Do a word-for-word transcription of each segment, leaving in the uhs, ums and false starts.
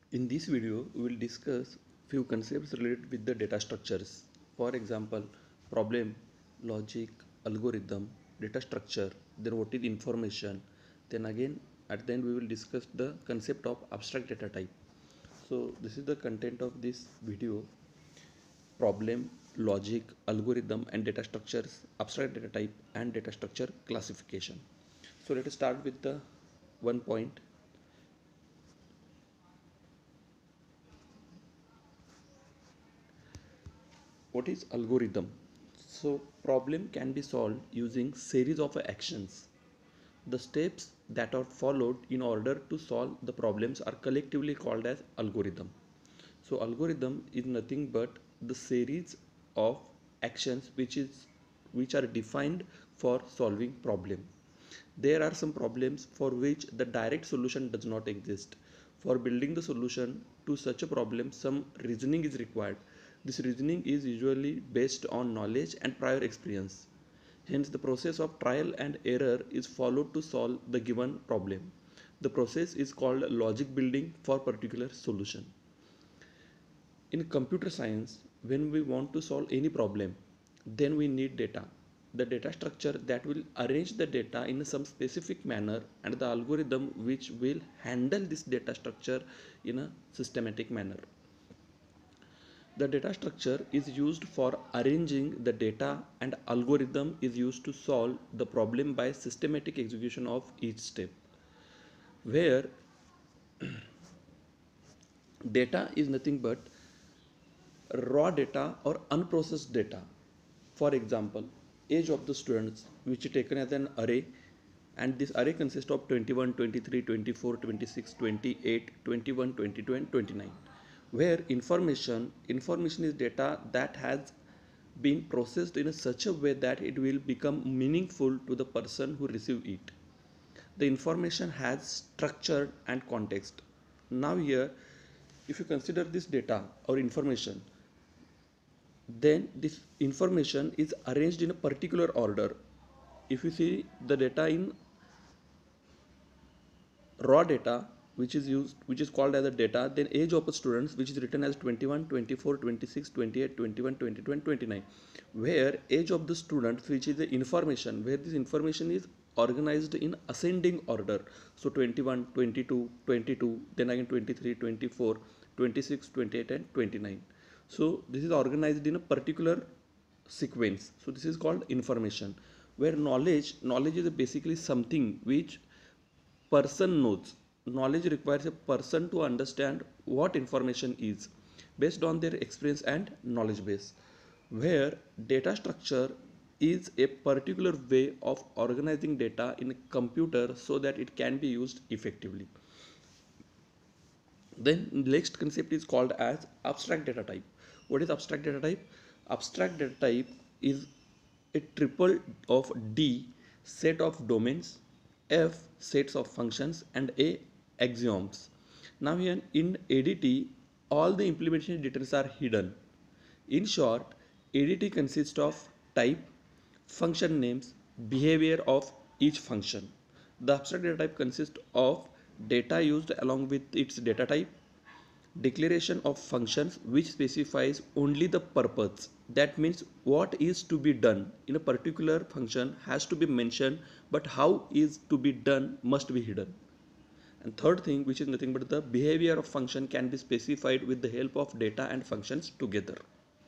In this video, we will discuss few concepts related with the data structures. For example, problem, logic, algorithm, data structure, then what is information. Then again, at the end, we will discuss the concept of abstract data type. So this is the content of this video: problem, logic, algorithm, and data structures, abstract data type, and data structure classification. So let us start with the one point. What is algorithm? So problem can be solved using series of actions. The steps that are followed in order to solve the problems are collectively called as algorithm. So algorithm is nothing but the series of actions which is which are defined for solving problem. There are some problems for which the direct solution does not exist. For building the solution to such a problem, some reasoning is required. This reasoning is usually based on knowledge and prior experience. Hence, the process of trial and error is followed to solve the given problem. The process is called logic building for particular solution. In computer science, when we want to solve any problem, then we need data. The data structure that will arrange the data in some specific manner, and the algorithm which will handle this data structure in a systematic manner. The data structure is used for arranging the data, and algorithm is used to solve the problem by systematic execution of each step. Where data is nothing but raw data or unprocessed data. For example, age of the students, which is taken as an array, and this array consists of twenty-one, twenty-three, twenty-four, twenty-six, twenty-eight, twenty-one, twenty-two, and twenty-nine. Where information information is data that has been processed in a such a way that it will become meaningful to the person who receive it. The information has structure and context. Now here, if you consider this data or information, then this information is arranged in a particular order. If you see the data in raw data, which is used which is called as a data, then age of a students, which is written as twenty-one, twenty-four, twenty-six, twenty-eight, twenty-one, twenty-two, and twenty-nine, where age of the students, which is the information, where this information is organized in ascending order. So twenty-one, twenty-two, twenty-two, then again twenty-three, twenty-four, twenty-six, twenty-eight, and twenty-nine. So this is organized in a particular sequence. So this is called information. Where knowledge knowledge is basically something which person knows. Knowledge requires a person to understand what information is based on their experience and knowledge base. Where data structure is a particular way of organizing data in a computer so that it can be used effectively. Then next concept is called as abstract data type. What is abstract data type? Abstract data type is a triple of D set of domains, F sets of functions, and A axioms. Now here in A D T, all the implementation details are hidden. In short, A D T consists of type, function names, behavior of each function. The abstract data type consists of data used along with its data type, declaration of functions which specifies only the purpose. That means what is to be done in a particular function has to be mentioned, but how is to be done must be hidden. And third thing, which is nothing but the behavior of function, can be specified with the help of data and functions together.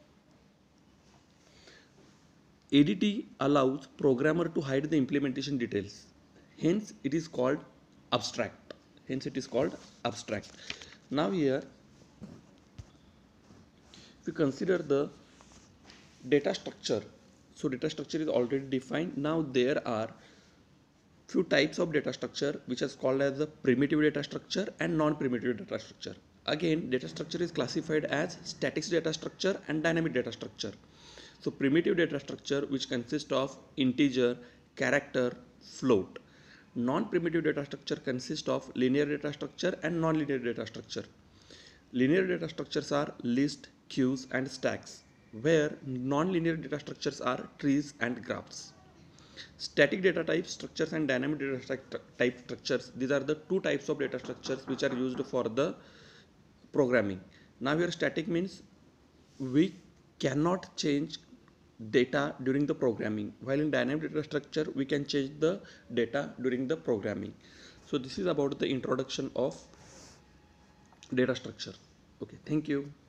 A D T allows programmer to hide the implementation details. Hence it is called abstract. Hence it is called abstract. Now here, if you consider the data structure, so data structure is already defined. Now there are few types of data structure which is called as the primitive data structure and non-primitive data structure. Again, data structure is classified as static data structure and dynamic data structure. So primitive data structure, which consists of integer, character, float. Non-primitive data structure consists of linear data structure and non-linear data structure. Linear data structures are list, queues, and stacks, where non-linear data structures are trees and graphs. Static data type structures and dynamic data type structures, these are the two types of data structures which are used for the programming. Now here static means we cannot change data during the programming, while in dynamic data structure we can change the data during the programming. So this is about the introduction of data structure. Okay, thank you.